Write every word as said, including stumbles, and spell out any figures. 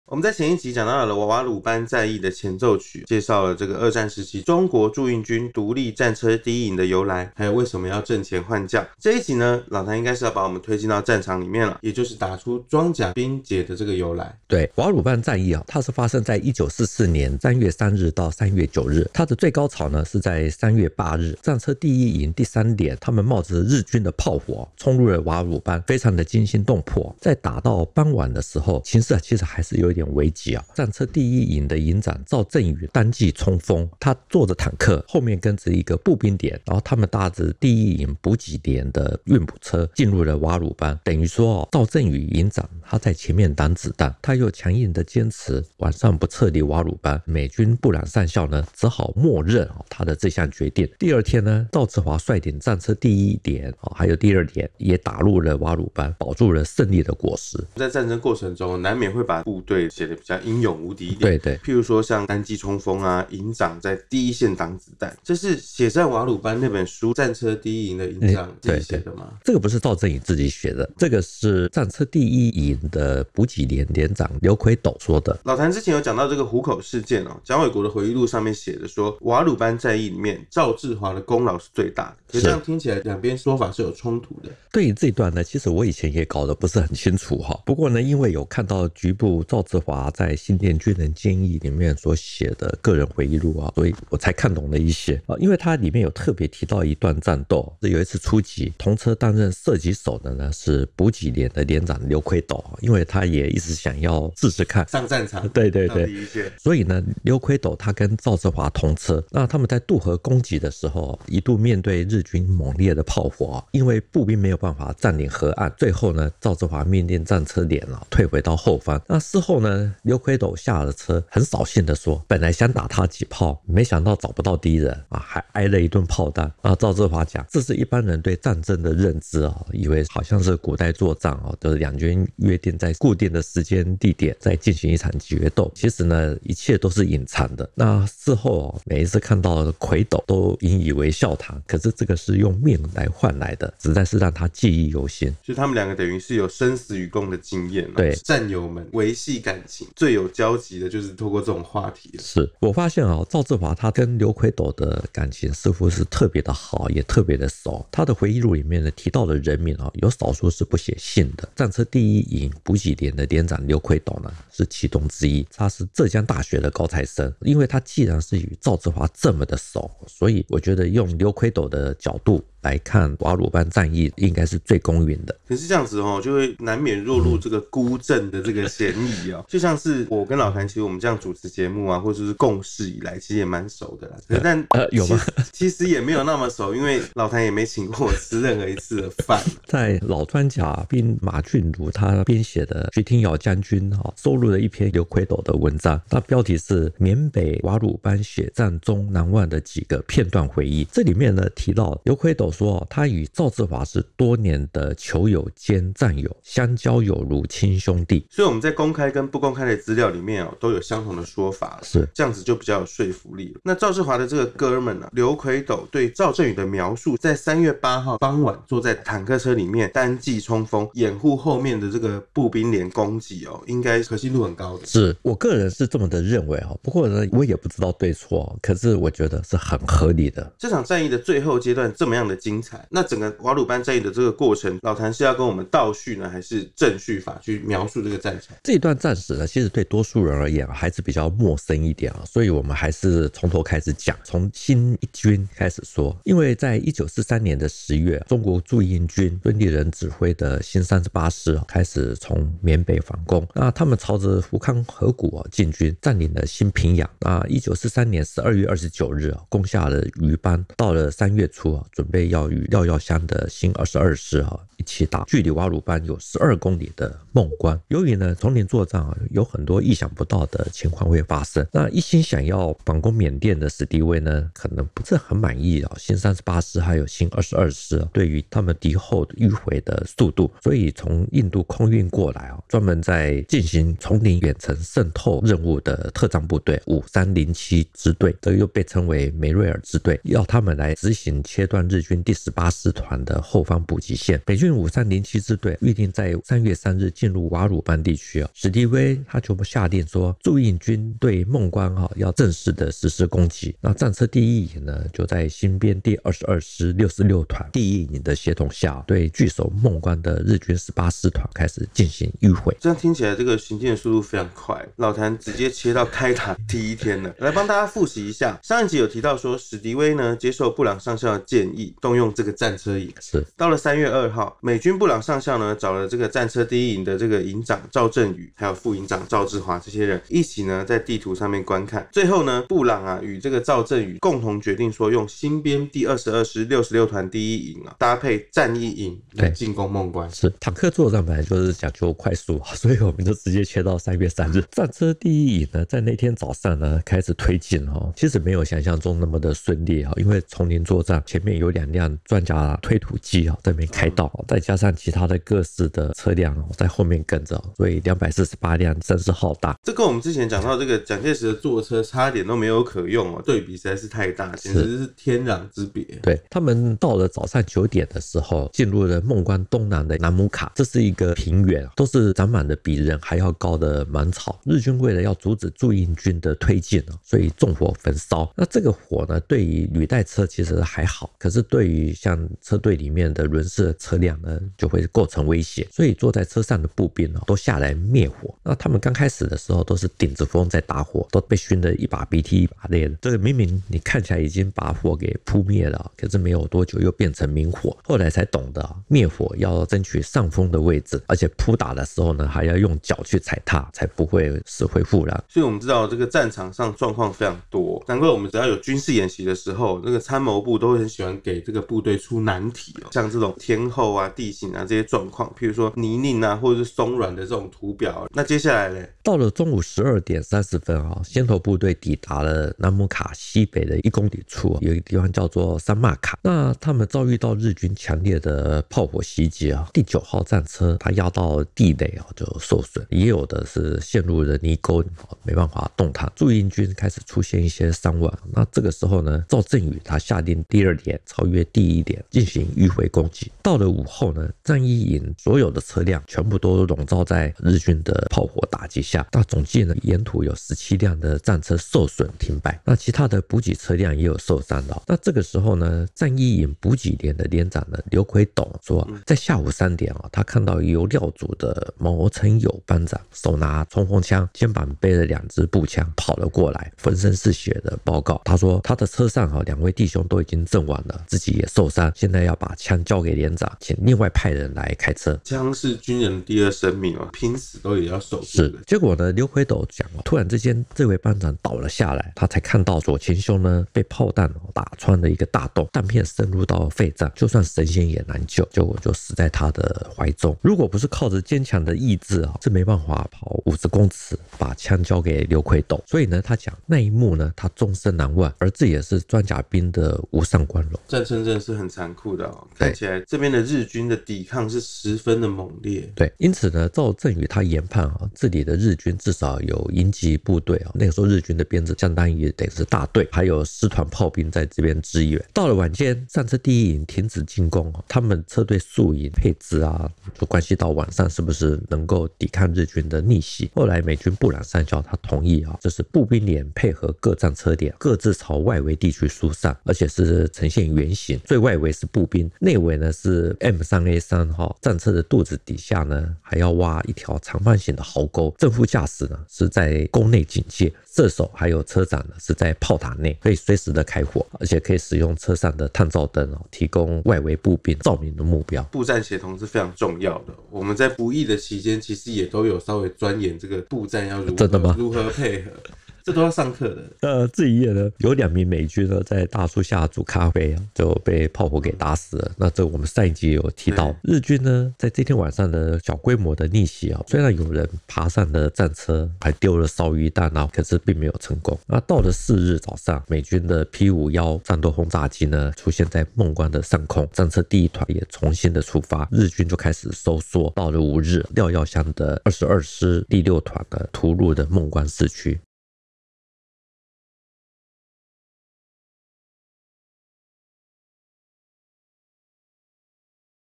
我们在前一集讲到了瓦鲁班战役的前奏曲，介绍了这个二战时期中国驻印军独立战车第一营的由来，还有为什么要阵前换将。这一集呢，老谭应该是要把我们推进到战场里面了，也就是打出装甲兵节的这个由来。 对，瓦鲁班战役啊，它是发生在一九四四年三月三日到三月九日，它的最高潮呢是在三月八日，战车第一营第三连，他们冒着日军的炮火冲入了瓦鲁班，非常的惊心动魄。在打到傍晚的时候，形势其实还是有一点危急啊。战车第一营的营长赵振宇单骑冲锋，他坐着坦克，后面跟着一个步兵连，然后他们搭着第一营补给连的运补车进入了瓦鲁班。等于说赵振宇营长他在前面挡子弹，他又强硬的坚持晚上不撤离瓦鲁班，美军布朗上校呢只好默认他的这项决定。第二天呢，赵志华率领战车第一连还有第二连也打入了瓦鲁班，保住了胜利的果实。 在战争过程中难免会把部队写得比较英勇无敌一点， 对对， 譬如说像单骑冲锋啊，营长在第一线挡子弹，这是写在瓦鲁班那本书《战车第一营》的营长自己写的吗？ 这个不是赵振宇自己写的，这个是战车第一营的补给连连长刘奎斗说的。 老谭之前有讲到这个湖口事件哦，蒋纬国的回忆录上面写的说，瓦鲁班战役里面赵志华的功劳是最大的，可是这样听起来两边说法是有冲突的。 对于这一段呢，其实我以前也搞得不是很清楚哈。不过呢，因为有看到局部赵志华在新店军人建议里面所写的个人回忆录啊，所以我才看懂了一些啊。因为它里面有特别提到一段战斗，有一次出击，同车担任射击手的呢是补给连的连长刘奎斗，因为他也一直想要试试看上战场， 对对对，所以呢，刘奎斗他跟赵志华同车，那他们在渡河攻击的时候，一度面对日军猛烈的炮火，因为步兵没有办法占领河岸，最后呢，赵志华命令战车连啊退回到后方。那事后呢，刘奎斗下了车，很扫兴的说，本来想打他几炮，没想到找不到敌人啊，还挨了一顿炮弹。啊，赵志华讲，这是一般人对战争的认知啊，以为好像是古代作战啊，就是两军约定在固定的时间地点再进行一场决斗。其实呢，一切都是隐藏的。那事后、哦、每一次看到奎斗都引以为笑谈，可是这个是用命来换来的，实在是让他记忆犹新。 就他们两个等于是有生死与共的经验， 对战友们维系感情最有交集的就是透过这种话题。 是我发现啊、哦，赵志华他跟刘奎斗的感情似乎是特别的好，也特别的熟。他的回忆录里面呢提到的人名啊、哦，有少数是不写姓的。战车第一营补给连的连长刘奎斗呢是其中之一，他是浙江大学的高材生。因为他既然是与赵志华这么的熟，所以我觉得用刘奎斗的角度来看瓦鲁班战役应该是最公允的。 可是这样子哦，就会难免落入这个孤证的这个嫌疑哦。就像是我跟老谭，其实我们这样主持节目啊，或者是共事以来，其实也蛮熟的啦。但呃有吗？ 其实也没有那么熟，因为老谭也没请过我吃任何一次的饭。 在老专家兵马俊儒他编写的徐廷瑶将军哈收录了一篇刘奎斗的文章，它标题是缅北瓦鲁班血战中难忘的几个片段回忆。这里面呢提到刘奎斗说，他与赵志华是多年的球友兼战友，相交有如亲兄弟。 所以我们在公开跟不公开的资料里面哦，都有相同的说法， 是这样子就比较有说服力了。那赵志华的这个哥们呢、啊，刘奎斗对赵振宇的描述，在三月八号傍晚坐在坦克车里面单骑冲锋，掩护后面的这个步兵连攻击哦，应该可信度很高的。 是我个人是这么的认为哦，不过呢，我也不知道对错，可是我觉得是很合理的。 这场战役的最后阶段这么样的精彩，那整个瓦鲁班战役的这个过程，老谭是要跟我们倒叙呢，还是正叙法去描述这个战场？ 这一段战史呢，其实对多数人而言还是比较陌生一点啊，所以我们还是从头开始讲，从新一军开始说。因为在一九四三年的十月，中国驻印军孙立人指挥的新三十八师开始从缅北反攻，那他们朝着福康河谷进军，占领了新平壤。那一九四三年十二月二十九日攻下了余班，到了三月初准备要与廖耀湘的新二十二师一起打距离瓦鲁班有十二公里的孟关。由于呢丛林作战有很多意想不到的情况会发生，那一心想要反攻缅甸的史迪威呢可能不是很满意新三十八师还有新二十二师对于他们敌后迂回的速度，所以从印度空运过来专门在进行丛林远程渗透任务的特战部队五三零七支队，这又被称为梅瑞尔支队，要他们来执行切断日军军第十八师团的后方补给线。美军五三零七支队预定在三月三日进入瓦鲁班地区啊，史迪威他就下令说，驻印军对孟关啊要正式的实施攻击。那战车第一营呢，就在新编第二十二师六十六团第一营的协同下，对据守孟关的日军十八师团开始进行迂回。 这样听起来，这个行进的速度非常快。老谭直接切到开打第一天了，来帮大家复习一下。上一集有提到说，史迪威呢接受布朗上校的建议，动用这个战车营。 是到了三月二号，美军布朗上校呢找了这个战车第一营的这个营长赵振宇，还有副营长赵志华这些人一起呢在地图上面观看。最后呢，布朗啊与这个赵振宇共同决定说，用新编第二十二师六十六团第一营啊搭配战役营来进攻孟关。 是坦克作战本来就是讲究快速，所以我们就直接切到三月三日。战车第一营呢，在那天早上呢开始推进哦，其实没有想象中那么的顺利啊，因为丛林作战，前面有两辆装甲推土机啊在那边开道，再加上其他的各式的车辆在后面跟着，所以两百四十八辆声势浩大。 这跟我们之前讲到这个蒋介石的坐车差点都没有可用哦，对比实在是太大，简直是天壤之别。 对，他们到了早上九点的时候，进入了孟关东南的南姆卡，这是一个平原，都是长满了比人还要高的芒草。日军为了要阻止驻印军的推进，所以纵火焚烧。那这个火呢，对于履带车其实还好，可是对于像车队里面的轮式车辆呢，就会构成威胁。所以坐在车上的步兵都下来灭火。那他们刚开始的时候都是顶着风在打火，都被熏得一把鼻涕一把泪的。这个明明你看起来已经把火给扑灭了，可是没有多久又变成明火。后来才懂得灭火要争取上风的位置，而且扑打的时候呢，还要用脚去踩踏，才不会死灰复燃。 所以我们知道这个战场上状况非常多，难怪我们只要有军事演习的时候，这个参谋部都很喜欢给这个部队出难题哦，像这种天候啊、地形啊这些状况，譬如说泥泞啊，或者是松软的这种图表。那接下来呢？ 到了中午十二点三十分啊，先头部队抵达了南姆卡西北的一公里处，有一个地方叫做山马卡。那他们遭遇到日军强烈的炮火袭击啊，第九号战车它压到地雷啊就受损，也有的是陷入了泥沟，没办法动弹。驻印军开始出现一些伤亡。那这个时候呢，赵振宇他下令第二连超越第一连进行迂回攻击。到了午后呢，战一营所有的车辆全部都笼罩在日军的炮火打击下。那总计呢，沿途有十七辆的战车受损停摆，那其他的补给车辆也有受伤的。那这个时候呢，战一营补给连的连长呢刘奎董说，在下午三点啊，他看到由廖组的毛成友班长手拿冲锋枪，肩膀背了两支步枪跑了过来，浑身是血的报告。他说他的车上啊，两位弟兄都已经阵亡了，自己也受伤，现在要把枪交给连长，请另外派人来开车。 枪是军人的第二生命哦，拼死都也要守住。 是，结果呢，刘奎斗讲，突然之间这位班长倒了下来，他才看到左前胸呢被炮弹打穿了一个大洞，弹片深入到肺脏，就算神仙也难救，结果就死在他的怀中。如果不是靠着坚强的意志啊，是没办法跑五十公尺把枪交给刘奎斗。所以呢，他讲那一幕呢，他终身难忘，而这也是装甲兵的无上光荣。 战争真的是很残酷的哦，看起来这边的日军的抵抗是十分的猛烈。 对，因此呢，赵振宇他研判啊，这里的日军至少有营级部队啊，那个时候日军的编制相当于等于是大队，还有师团炮兵在这边支援。到了晚间，战车第一营停止进攻，他们车队宿营配置啊，就关系到晚上是不是能够抵抗日军的逆袭。后来美军布朗上校他同意啊，就是步兵连配合各战车连各自朝外围地区疏散，而且是呈现圆形，最外围是步兵，内围呢是 M 三 A 三 号战车的肚子底下呢还要挖一条长方形的壕沟，正副驾驶呢是在沟内警戒，射手还有车长呢是在炮塔内，可以随时的开火，而且可以使用车上的探照灯哦，提供外围步兵照明的目标。 步战协同是非常重要的，我们在服役的期间其实也都有稍微钻研这个步战要如何真的吗？ 如何配合。这都要上课的。 呃，这一夜呢，有两名美军呢在大树下煮咖啡，就被炮火给打死了。那这我们上一集有提到，日军呢在这天晚上的小规模的逆袭啊，虽然有人爬上了战车，还丢了烧鱼弹啊，可是并没有成功。那到了四日早上，美军的 P 五十一 战斗轰炸机呢出现在孟关的上空，战车第一团也重新的出发，日军就开始收缩。到了五日，廖耀湘的二十二师第六团呢突入的孟关市区。